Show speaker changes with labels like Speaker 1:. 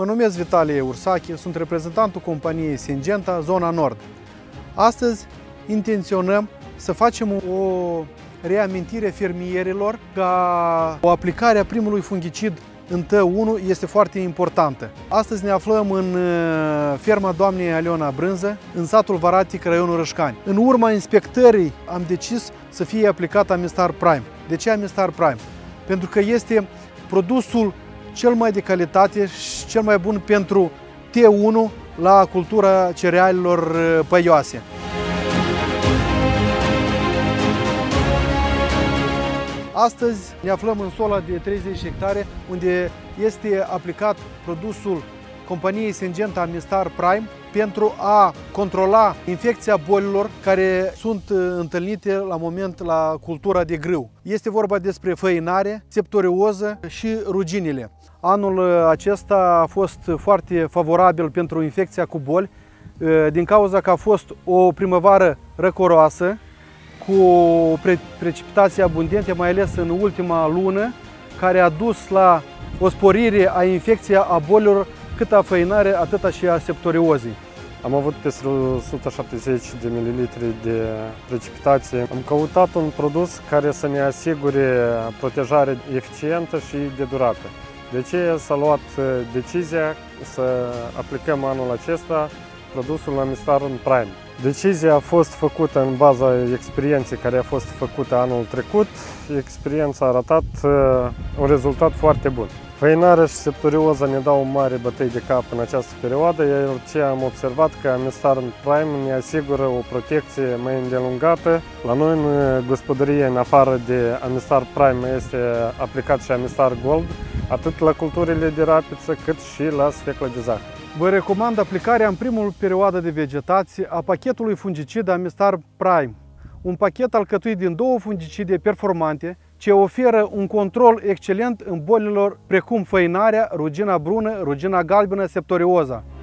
Speaker 1: Mă numesc Vitalie Ursache, sunt reprezentantul companiei Syngenta, zona nord. Astăzi intenționăm să facem o reamintire fermierilor că o aplicare a primului fungicid în T1 este foarte importantă. Astăzi ne aflăm în ferma doamnei Aliona Brânză, în satul Varatic, raionul Rășcani. În urma inspectării am decis să fie aplicat Amistar Prime. De ce Amistar Prime? Pentru că este produsul cel mai de calitate și cel mai bun pentru T1 la cultura cerealelor păioase. Astăzi ne aflăm în sola de 30 hectare, unde este aplicat produsul companiei Syngenta Amistar Prime pentru a controla infecția bolilor care sunt întâlnite la moment la cultura de grâu. Este vorba despre făinare, septorioză și ruginile. Anul acesta a fost foarte favorabil pentru infecția cu boli, din cauza că a fost o primăvară răcoroasă, cu precipitații abundente, mai ales în ultima lună, care a dus la o sporire a infecției a bolilor, cât a făinare, atât și a septoriozei.
Speaker 2: Am avut peste 170 de mililitri de precipitație. Am căutat un produs care să ne asigure protejare eficientă și de durată. De ce s-a luat decizia să aplicăm anul acesta produsul Amistar Prime? Decizia a fost făcută în baza experienței care a fost făcută anul trecut. Experiența a arătat un rezultat foarte bun. Făinarea și septorioza ne dau mare bătăi de cap în această perioadă, iar ce am observat că Amistar Prime ne asigură o protecție mai îndelungată. La noi în gospodărie, în afară de Amistar Prime, este aplicat și Amistar Gold, atât la culturile de rapiță, cât și la sfeclă de zahăr.
Speaker 1: Vă recomand aplicarea în primul perioadă de vegetație a pachetului fungicid Amistar Prime, un pachet alcătuit din 2 fungicide performante ce oferă un control excelent în bolilor precum făinarea, rugina brună, rugina galbenă, septorioza.